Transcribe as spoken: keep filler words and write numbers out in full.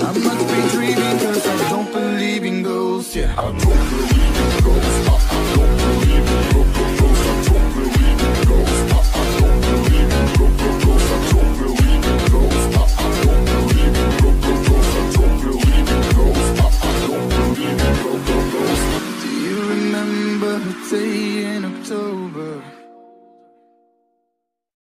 I must be dreaming, cause I don't believe in ghosts, yeah. I don't believe in ghosts, I, I don't believe in ghosts, I don't believe in ghosts, I, I don't believe in ghosts, I don't believe in ghosts, I, I don't believe in ghosts, I don't believe in ghosts, I, I don't believe in ghosts. Do you remember the day in October?